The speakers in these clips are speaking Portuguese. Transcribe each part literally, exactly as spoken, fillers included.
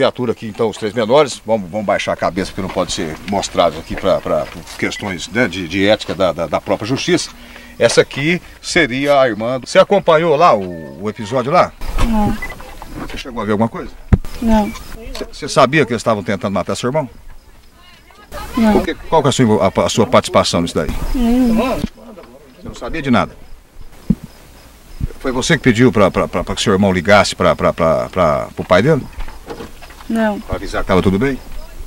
criatura aqui, então, os três menores. Vamos, vamos baixar a cabeça, porque não pode ser mostrado aqui para questões, né, de, de ética da, da, da própria justiça. Essa aqui seria a irmã. Você acompanhou lá o, o episódio lá? Não. Você chegou a ver alguma coisa? Não. Você sabia que eles estavam tentando matar seu irmão? Não. Que, qual que é a sua, a, a sua participação nisso daí? Nenhuma. Você não sabia de nada? Foi você que pediu para que seu irmão ligasse para o pai dele? Não. Para avisar que estava tudo bem?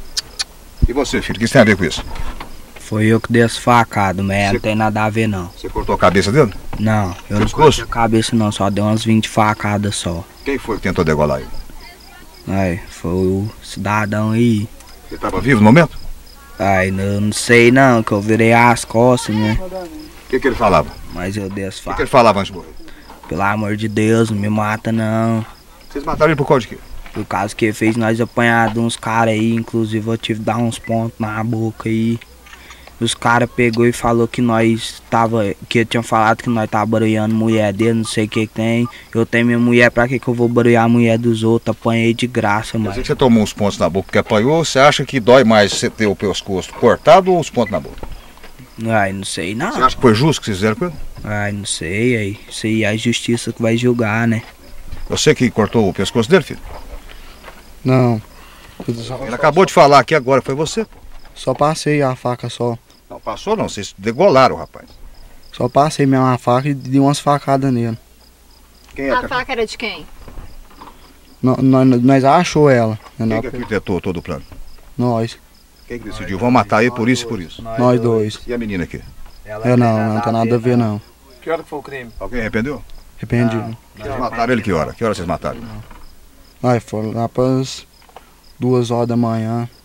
E você, filho, o que isso tem a ver com isso? Foi eu que dei as facadas, mas Você... não tem nada a ver não. Você cortou a cabeça dele? Não, eu não cortei a cabeça não, só dei umas vinte facadas só. Quem foi que tentou degolar ele? Aí, foi o cidadão aí. Ele estava vivo no momento? Ai, eu não sei não, que eu virei as costas, né? O que, que ele falava? Mas eu dei as O que, facadas. que ele falava antes de morrer? Pelo amor de Deus, não me mata não. Vocês mataram ele por causa de quê? Por causa que fez nós apanhar de uns caras aí, inclusive eu tive que dar uns pontos na boca aí. Os caras pegou e falou que nós tava, que eu tinha falado que nós tava barulhando mulher dele, não sei o que que tem. Eu tenho minha mulher, pra que que eu vou barulhar a mulher dos outros? Apanhei de graça, mano. Quer dizer que você tomou uns pontos na boca porque apanhou, você acha que dói mais você ter o pescoço cortado ou os pontos na boca? Ai, não sei não. Você acha que foi justo que vocês fizeram com ele? Ai, não sei, aí. Isso aí é a justiça que vai julgar, né? Você que cortou o pescoço dele, filho? Não. Ele acabou de falar aqui agora, foi você? Só passei a faca só. Não, passou não, vocês degolaram, rapaz. Só passei mesmo a faca e dei umas facadas nele. Quem é A que, faca era de quem? Nó- Nós, nós achou ela. quem Né? que arquitetou todo o plano? Nós. Quem que decidiu? Vamos matar ele por isso e por isso. Nós dois. E a menina aqui? É não, não tem nada a ver não. Que hora que foi o crime? Alguém arrependeu? Arrependido. Vocês mataram ele que hora? Que hora vocês mataram? Nós foram lá para as duas horas da manhã.